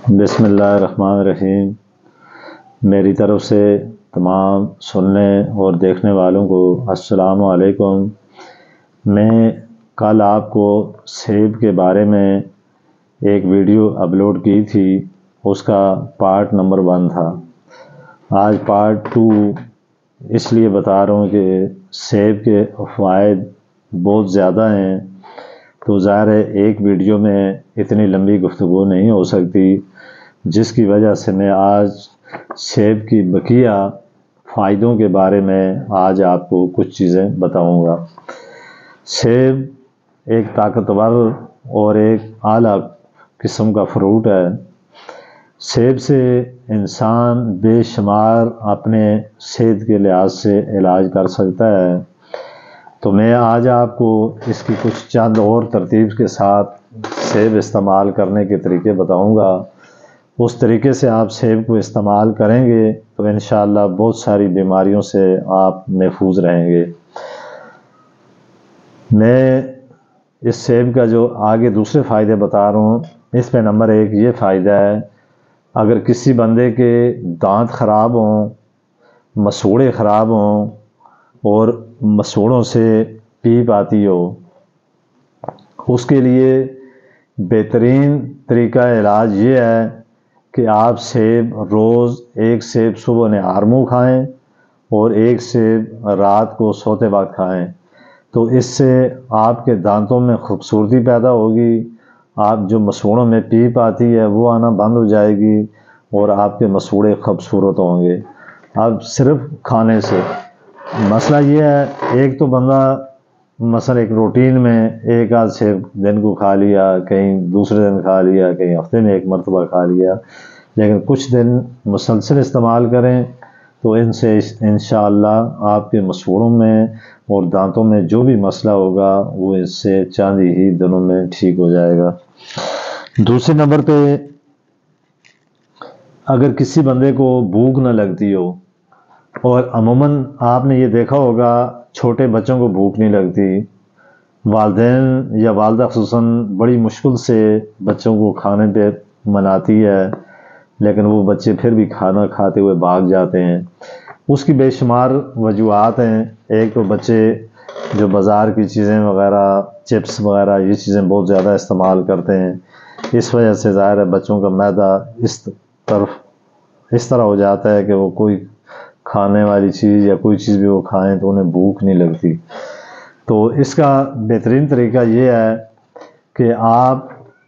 بسم اللہ الرحمن الرحیم۔ میری طرف سے تمام سننے اور دیکھنے والوں کو السلام علیکم۔ میں کل آپ کو سیب کے بارے میں ایک ویڈیو اپلوڈ کی تھی، اس کا پارٹ نمبر 1 تھا۔ آج پارٹ 2 اس لیے بتا رہا ہوں کہ سیب کے فوائد بہت زیادہ ہیں، تو ظاہر ہے ایک ویڈیو میں اتنی لمبی گفتگو نہیں ہو سکتی، جس کی وجہ سے میں آج سیب کی بقیہ فائدوں کے بارے میں آج آپ کو کچھ چیزیں بتاؤں گا۔ سیب ایک طاقتور اور ایک اعلیٰ قسم کا فروٹ ہے۔ سیب سے انسان بے شمار اپنے صحت کے لحاظ سے علاج کر سکتا ہے، تو میں آج آپ کو اس کی کچھ چند اور ترتیب کے ساتھ سیب استعمال کرنے کے طریقے بتاؤں گا۔ اس طریقے سے آپ سیب کو استعمال کریں گے تو انشاءاللہ بہت ساری بیماریوں سے آپ محفوظ رہیں گے۔ میں اس سیب کا جو آگے دوسرے فائدے بتا رہا ہوں، اس میں نمبر 1 یہ فائدہ ہے، اگر کسی بندے کے دانت خراب ہوں، مسوڑے خراب ہوں اور مسوڑوں سے پیپ آتی ہو، اس کے لیے بہترین طریقہ علاج یہ ہے کہ آپ سیب روز ایک سیب صبح نہار منہ کھائیں اور ایک سیب رات کو سوتے وقت کھائیں، تو اس سے آپ کے دانتوں میں خوبصورتی پیدا ہوگی، آپ جو مسوڑوں میں پیپ آتی ہے وہ آنا بند ہو جائے گی اور آپ کے مسوڑے خوبصورت ہوں گے۔ اب صرف کھانے سے مسئلہ یہ ہے، ایک تو بندہ مثلا ایک روٹین میں ایک آدھ سیب دن کو کھا لیا، کہیں دوسرے دن کھا لیا، کہیں ہفتے میں ایک مرتبہ کھا لیا، لیکن کچھ دن مسلسل استعمال کریں تو ان سے انشاءاللہ آپ کے مسوڑوں میں اور دانتوں میں جو بھی مسئلہ ہوگا وہ اس سے چند ہی دنوں میں ٹھیک ہو جائے گا۔ دوسرے نمبر پہ، اگر کسی بندے کو بھوک نہ لگتی ہو، اور عموماً آپ نے یہ دیکھا ہوگا چھوٹے بچوں کو بھوک نہیں لگتی، والدین یا والدہ خصوصاً بڑی مشکل سے بچوں کو کھانے پہ مناتی ہے، لیکن وہ بچے پھر بھی کھانا کھاتے ہوئے بھاگ جاتے ہیں۔ اس کی بے شمار وجوہات ہیں۔ ایک تو بچے جو بازار کی چیزیں وغیرہ، چپس وغیرہ، یہ چیزیں بہت زیادہ استعمال کرتے ہیں، اس وجہ سے ظاہر ہے بچوں کا معدہ اس طرح ہو جاتا ہے کہ وہ کوئی کھانے والی چیز یا کوئی چیز بھی وہ کھائیں تو انہیں بھوک نہیں لگتی۔ تو اس کا بہترین طریقہ یہ ہے کہ آپ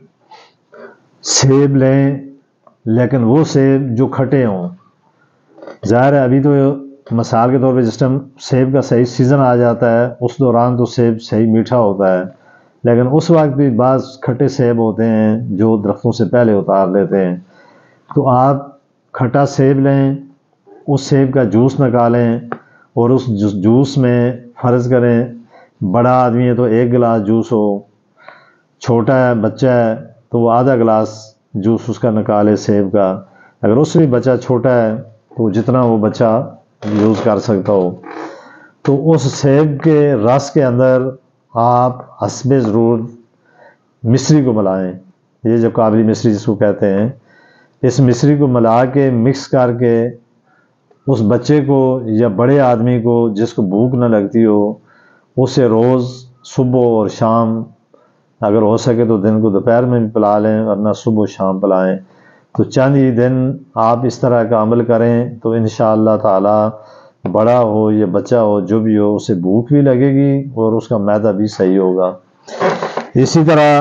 سیب لیں، لیکن وہ سیب جو کھٹے ہوں۔ ظاہر ہے ابھی تو مثال کے طور پہ جس ٹائم سیب کا صحیح سیزن آ جاتا ہے اس دوران تو سیب صحیح میٹھا ہوتا ہے، لیکن اس وقت بھی بعض کھٹے سیب ہوتے ہیں جو درختوں سے پہلے اتار لیتے ہیں، تو آپ کھٹا سیب لیں، اس سیب کا جوس نکالیں اور اس جوس میں فرض کریں بڑا آدمی ہے تو 1 گلاس جوس ہو، چھوٹا ہے بچہ ہے تو وہ آدھا گلاس جوس اس کا نکالے سیب کا، اگر اس سے بھی بچہ چھوٹا ہے تو جتنا وہ بچہ یوز کر سکتا ہو، تو اس سیب کے رس کے اندر آپ حسب ضرورت مصری کو ملائیں، یہ جو کابلی مصری جس کو کہتے ہیں، اس مصری کو ملا کے مکس کر کے اس بچے کو یا بڑے آدمی کو جس کو بھوک نہ لگتی ہو، اسے روز صبح اور شام، اگر ہو سکے تو دن کو دوپہر میں بھی پلا لیں ورنہ صبح و شام پلائیں، تو چند ہی دن آپ اس طرح کا عمل کریں تو انشاءاللہ تعالی بڑا ہو یا بچہ ہو جو بھی ہو اسے بھوک بھی لگے گی اور اس کا معدہ بھی صحیح ہوگا۔ اسی طرح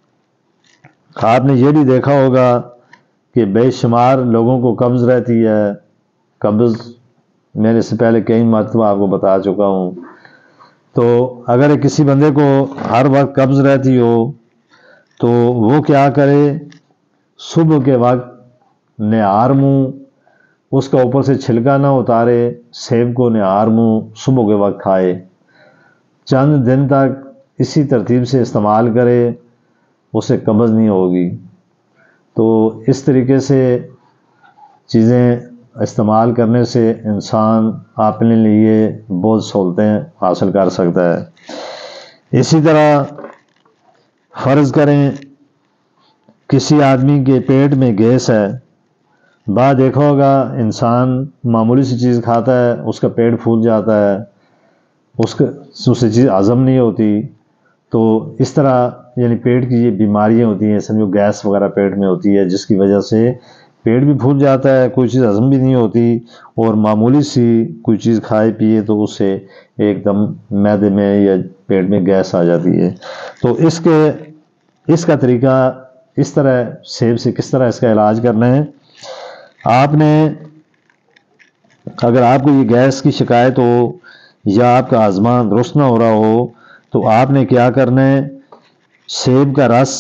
آپ نے یہ بھی دیکھا ہوگا کہ بے شمار لوگوں کو قبض رہتی ہے، قبض میں نے اس سے پہلے کئی مرتبہ آپ کو بتا چکا ہوں، تو اگر کسی بندے کو ہر وقت قبض رہتی ہو تو وہ کیا کرے، صبح کے وقت نہار منہ، اس کا اوپر سے چھلکا نہ اتارے، سیب کو نہار منہ صبح کے وقت کھائے، چند دن تک اسی ترتیب سے استعمال کرے، اسے قبض نہیں ہوگی۔ تو اس طریقے سے چیزیں استعمال کرنے سے انسان اپنے لیے بہت سہولتیں حاصل کر سکتا ہے۔ اسی طرح فرض کریں کسی آدمی کے پیٹ میں گیس ہے، بعد دیکھا ہوگا انسان معمولی سی چیز کھاتا ہے اس کا پیٹ پھول جاتا ہے، اسے چیز ہضم نہیں ہوتی. تو اس طرح یعنی پیٹ کی یہ بیماریاں ہوتی ہیں، سمجھو گیس وغیرہ پیٹ میں ہوتی ہے، جس کی وجہ سے پیٹ بھی پھول جاتا ہے، کوئی چیز ہضم بھی نہیں ہوتی، اور معمولی سی کوئی چیز کھائے پیے تو اس سے ایک دم معدے میں یا پیٹ میں گیس آ جاتی ہے. تو اس کا طریقہ اس طرح سیب سے کس طرح اس کا علاج کرنا ہے. آپ نے اگر آپ کو یہ گیس کی شکایت ہو یا آپ کا ہاضمہ درست نہ ہو رہا ہو تو آپ نے کیا کرنا ہے، سیب کا رس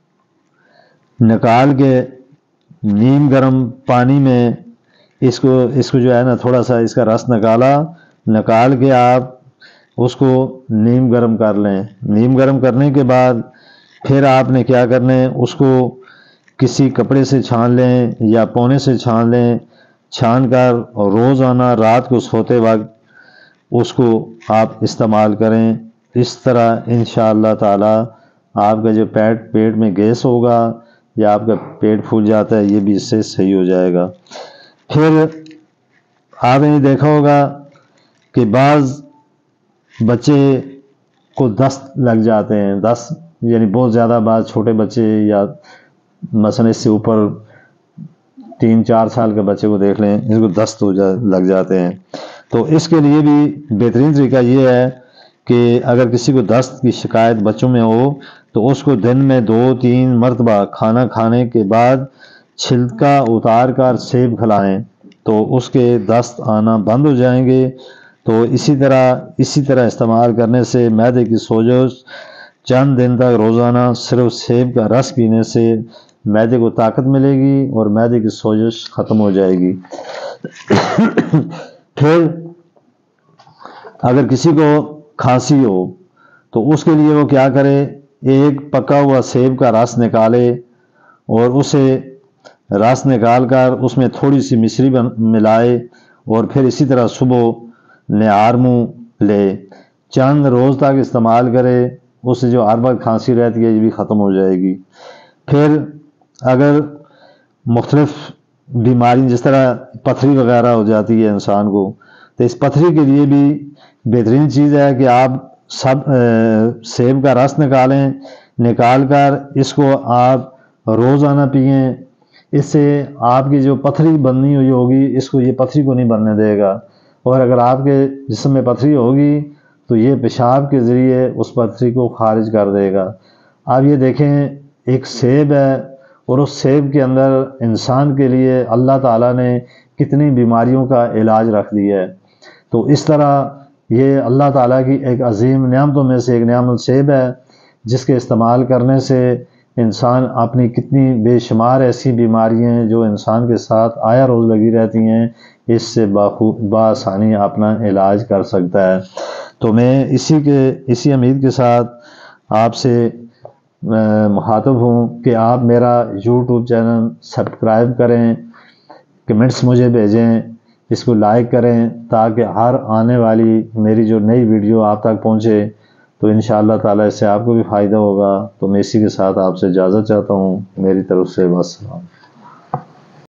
نکال کے نیم گرم پانی میں اس کو جو ہے نا تھوڑا سا اس کا رس نکال کے آپ اس کو نیم گرم کر لیں. نیم گرم کرنے کے بعد پھر آپ نے کیا کرنا ہے، اس کو کسی کپڑے سے چھان لیں یا پونے سے چھان لیں، چھان کر روزانہ رات کو سوتے وقت اس کو آپ استعمال کریں. اس طرح انشاءاللہ تعالی آپ کا جو پیٹ میں گیس ہوگا یا آپ کا پیٹ پھول جاتا ہے یہ بھی اس سے صحیح ہو جائے گا. پھر آپ نے دیکھا ہوگا کہ بعض بچے کو دست لگ جاتے ہیں، دست یعنی بہت زیادہ، بعض چھوٹے بچے یا مثلا اس سے اوپر 3-4 سال کے بچے کو دیکھ لیں، اس کو دست لگ جاتے ہیں. تو اس کے لیے بھی بہترین طریقہ یہ ہے کہ اگر کسی کو دست کی شکایت بچوں میں ہو تو اس کو دن میں 2-3 مرتبہ کھانا کھانے کے بعد چھلکا اتار کر سیب کھلائیں تو اس کے دست آنا بند ہو جائیں گے. تو اسی طرح استعمال کرنے سے معدے کی سوجش چند دن تک روزانہ صرف سیب کا رس پینے سے معدے کو طاقت ملے گی اور معدے کی سوجش ختم ہو جائے گی. پھر اگر کسی کو کھانسی ہو تو اس کے لیے وہ کیا کرے، ایک پکا ہوا سیب کا رس نکالے اور اسے رس نکال کر اس میں تھوڑی سی مشری ملائے اور پھر اسی طرح صبح نہار منہ لے، چند روز تک استعمال کرے، اس سے جو ہر وقت کھانسی رہتی ہے یہ بھی ختم ہو جائے گی. پھر اگر مختلف بیماری جس طرح پتھری وغیرہ ہو جاتی ہے انسان کو، تو اس پتھری کے لیے بھی بہترین چیز ہے کہ آپ سیب کا رس نکال کر اس کو آپ روزانہ پئیں. اس سے آپ کی جو پتھری بننی ہوئی ہوگی اس کو یہ پتھری کو نہیں بننے دے گا، اور اگر آپ کے جسم میں پتھری ہوگی تو یہ پیشاب کے ذریعے اس پتھری کو خارج کر دے گا. آپ یہ دیکھیں ایک سیب ہے اور اس سیب کے اندر انسان کے لیے اللہ تعالیٰ نے کتنی بیماریوں کا علاج رکھ دیا ہے. تو اس طرح یہ اللہ تعالیٰ کی ایک عظیم نعمتوں میں سے ایک نعمت سیب ہے، جس کے استعمال کرنے سے انسان اپنی کتنی بے شمار ایسی بیماریاں ہیں جو انسان کے ساتھ آیا روز لگی رہتی ہیں، اس سے بآسانی اپنا علاج کر سکتا ہے. تو میں اسی امید کے ساتھ آپ سے مخاطب ہوں کہ آپ میرا یوٹیوب چینل سبسکرائب کریں، کمنٹس مجھے بھیجیں، اس کو لائک کریں تاکہ ہر آنے والی میری جو نئی ویڈیو آپ تک پہنچے. تو انشاءاللہ تعالیٰ اس سے آپ کو بھی فائدہ ہوگا. تو میں اسی کے ساتھ آپ سے اجازت چاہتا ہوں، میری طرف سے بس.